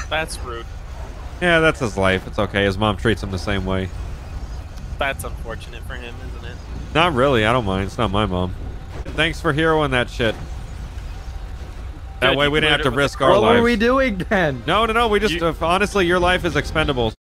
That's rude. Yeah, that's his life. It's okay. His mom treats him the same way. That's unfortunate for him, isn't it? Not really. I don't mind. It's not my mom. Thanks for heroing that shit. That Good, way you we didn't have cleared to it with risk a our What lives. were we doing then? No. We just honestly, your life is expendable.